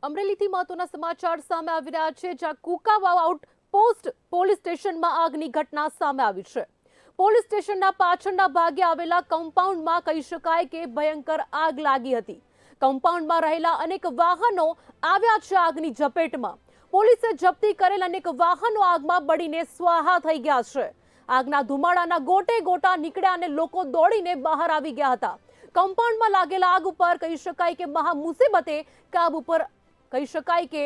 અમરેલીથી મહત્વના સમાચાર સામે આવી રહ્યા છે, જ્યાં કુકાવાવ આઉટપોસ્ટ પોલીસ સ્ટેશનમાં આગની ઘટના સામે આવી છે। પોલીસ સ્ટેશનના પાછળના ભાગે આવેલા કમ્પાઉન્ડમાં કહી શકાય કે ભયંકર આગ લાગી હતી। કમ્પાઉન્ડમાં રહેલા અનેક વાહનો આવ્યા છે આગની ઝપેટમાં। પોલીસે જપ્તી કરેલ અનેક વાહનો આગમાં બળીને સ્વાહા થઈ ગયા છે। આગના ધુમાડાના ગોટે ગોટા નીકળ્યા અને લોકો દોડીને બહાર આવી ગયા હતા। કમ્પાઉન્ડમાં લાગેલા આગ ઉપર કહી શકાય કે મહા મુસીબતે કાબુ પર કહી શકાય કે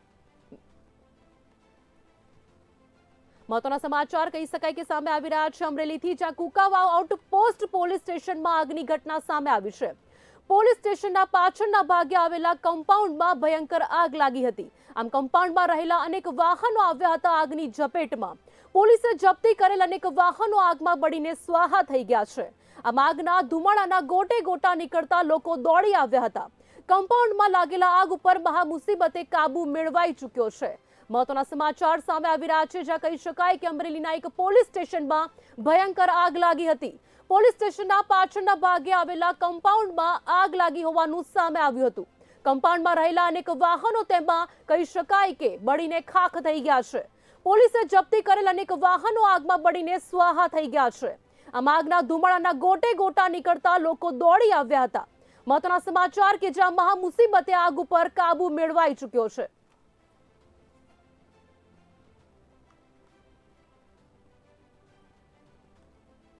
મહત્વના સમાચાર કહી શકાય કે સામે આવી રહ્યા છે અમરેલીથી, જ્યાં કુકાવાવ આઉટપોસ્ટ પોલીસ સ્ટેશનમાં આગની ઘટના સામે આવી છે। પોલીસ સ્ટેશનના પાછળના ભાગે આવેલા કમ્પાઉન્ડમાં ભયંકર આગ લાગી હતી। આમ કમ્પાઉન્ડમાં રહેલા અનેક વાહનો આવ્યા હતા આગની ઝપેટમાં। પોલીસે જપ્તી કરેલ અનેક વાહનો આગમાં બળીને સ્વાહા થઈ ગયા છે। આમ આગના ધુમાડાના ગોટે ગોટા નીકળતા લોકો દોડી આવ્યા હતા। કમ્પાઉન્ડમાં લાગેલા આગ ઉપર મહા મુસીબતે કાબુ મેળવાઈ ચૂક્યો છે। મહત્વના સમાચાર સામે આવી રહ્યા છે, જ્યાં કહી શકાય કે અમરેલીના એક પોલીસ સ્ટેશનમાં ભયંકર આગ લાગી હતી। પોલીસ સ્ટેશનના પાછળના ભાગે આવેલા કમ્પાઉન્ડમાં આગ લાગી હોવાનું સામે આવ્યું હતું। કમ્પાઉન્ડમાં રહેલા અનેક વાહનો તેમાં કહી શકાય કે બળીને ખાખ થઈ ગયા છે। પોલીસે જપ્તી કરેલ અનેક વાહનો આગમાં બળીને સ્વાહા થઈ ગયા છે। આમ આગના ધુમાડાના ગોટે ગોટા નીકળતા લોકો દોડી આવ્યા હતા। મહત્વના સમાચાર કે જ્યાં મહા મુસીબતે આગ ઉપર કાબુ મેળવાઈ ચૂક્યો છે।